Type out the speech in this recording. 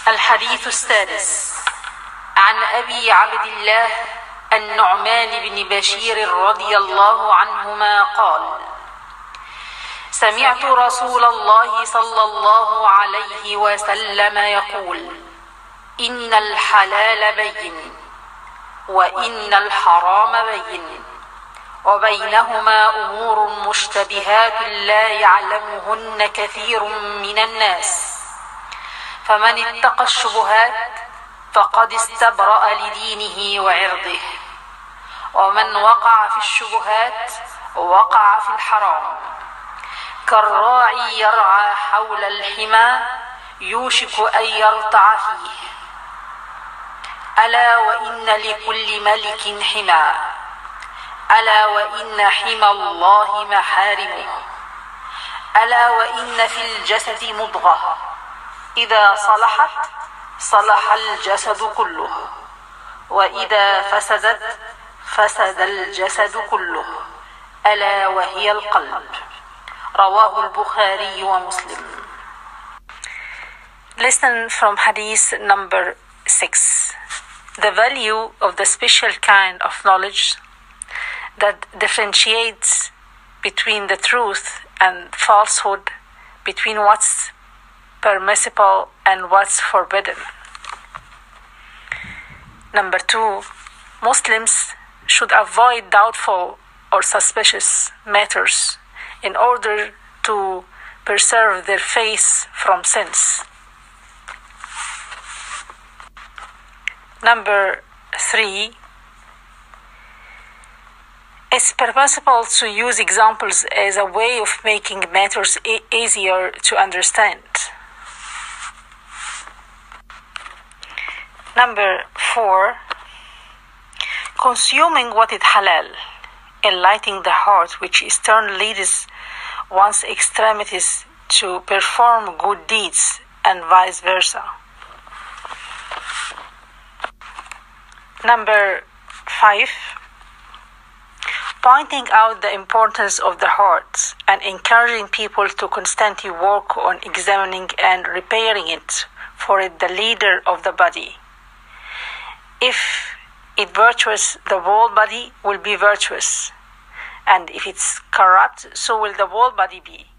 الحديث السادس عن أبي عبد الله النعمان بن بشير رضي الله عنهما قال: سمعت رسول الله صلى الله عليه وسلم يقول: إن الحلال بين وإن الحرام بين وبينهما أمور مشتبهات لا يعلمهن كثير من الناس، فمن اتقى الشبهات فقد استبرأ لدينه وعرضه، ومن وقع في الشبهات وقع في الحرام، كالراعي يرعى حول الحمى يوشك أن يرتع فيه. ألا وإن لكل ملك حمى، ألا وإن حمى الله محارمه، ألا وإن في الجسد مضغة إذا صلحت صلح الجسد كله، وإذا فسدت فسد الجسد كله، ألا وهي القلب. رواه البخاري ومسلم. Listen from Hadith number 6. The value of the special kind of knowledge that differentiates between the truth and falsehood, between what's permissible and what's forbidden. Number 2, Muslims should avoid doubtful or suspicious matters in order to preserve their faith from sins. Number 3, it's permissible to use examples as a way of making matters easier to understand. Number 4, consuming what is halal, enlightening the heart, which in turn leads one's extremities to perform good deeds, and vice versa. Number 5, pointing out the importance of the heart and encouraging people to constantly work on examining and repairing it, for it the leader of the body. If it's virtuous, the whole body will be virtuous, and if it's corrupt, so will the whole body be.